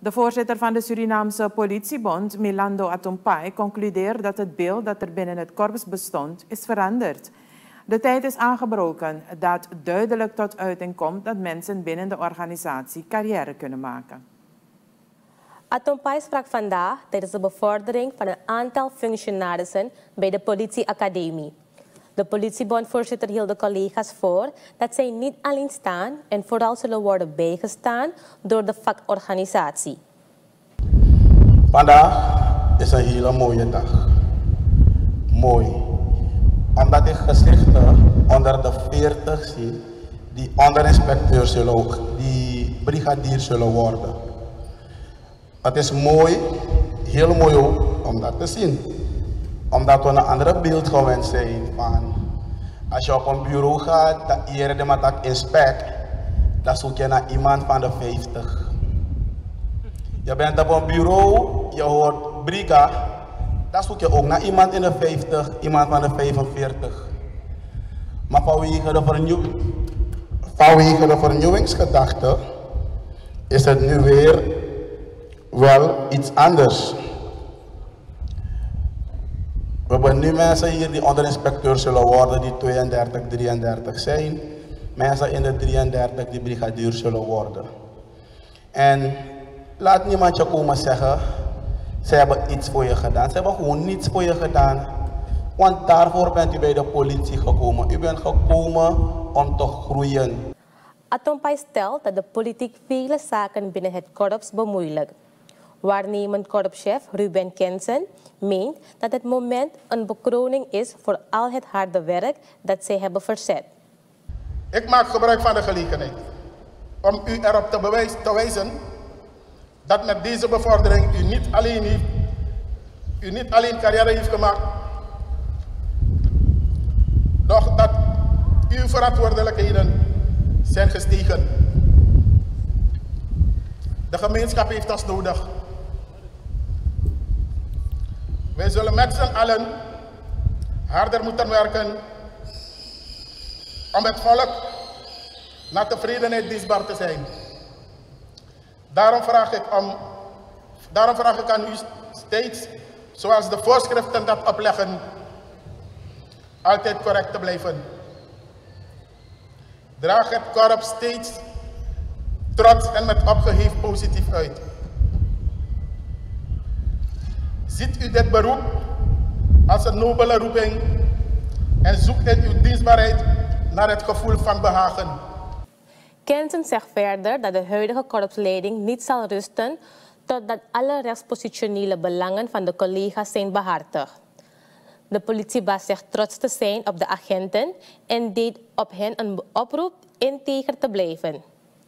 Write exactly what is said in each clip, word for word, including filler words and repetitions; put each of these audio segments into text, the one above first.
De voorzitter van de Surinaamse politiebond, Milando Atompai, concludeert dat het beeld dat er binnen het korps bestond, is veranderd. De tijd is aangebroken dat duidelijk tot uiting komt dat mensen binnen de organisatie carrière kunnen maken. Atompai sprak vandaag tijdens de bevordering van een aantal functionarissen bij de politieacademie. De politiebondvoorzitter hield de collega's voor dat zij niet alleen staan en vooral zullen worden bijgestaan door de vakorganisatie. Vandaag is een hele mooie dag. Mooi. Omdat ik gezichten onder de veertig zie die onderinspecteur zullen, die brigadier zullen worden. Het is mooi, heel mooi ook om dat te zien. Omdat we een ander beeld gewend zijn van als je op een bureau gaat, dat eerder met dat inspect, dan zoek je naar iemand van de vijftig. Je bent op een bureau, je hoort briga, dan zoek je ook naar iemand in de vijftig, iemand van de vijfenveertig. Maar vanwege de, vernieuw... vanwege de vernieuwingsgedachte is het nu weer wel iets anders. We hebben nu mensen hier die onderinspecteur zullen worden, die tweeëndertig, drieëndertig zijn. Mensen in de drieëndertig die brigadier zullen worden. En laat niemand je komen zeggen, ze hebben iets voor je gedaan. Ze hebben gewoon niets voor je gedaan. Want daarvoor bent u bij de politie gekomen. U bent gekomen om te groeien. Atompai stelt dat de politiek vele zaken binnen het korps bemoeilijkt. Waarnemend korpschef Ruben Kensen meent dat het moment een bekroning is voor al het harde werk dat zij hebben verzet. Ik maak gebruik van de gelegenheid om u erop te, bewijs, te wijzen dat met deze bevordering u niet alleen, heeft, u niet alleen carrière heeft gemaakt, doch dat uw verantwoordelijkheden zijn gestegen. De gemeenschap heeft ons nodig. Wij zullen met z'n allen harder moeten werken om het volk naar tevredenheid dienstbaar te zijn. Daarom vraag ik, om, daarom vraag ik aan u steeds, zoals de voorschriften dat opleggen, altijd correct te blijven. Draag het korps steeds trots en met opgeheven positief uit. Ziet u dit beroep als een nobele roeping en zoekt in uw dienstbaarheid naar het gevoel van behagen. Kensen zegt verder dat de huidige korpsleiding niet zal rusten totdat alle rechtspositionele belangen van de collega's zijn behartigd. De politiebaas zegt trots te zijn op de agenten en deed op hen een oproep integer te blijven.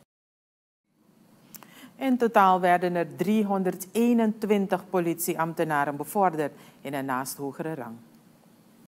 In totaal werden er driehonderdeenentwintig politieambtenaren bevorderd in een naast hogere rang.